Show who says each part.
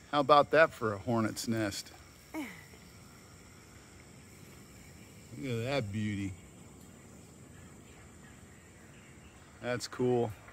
Speaker 1: How about that for a hornet's nest? Look at that beauty. That's cool.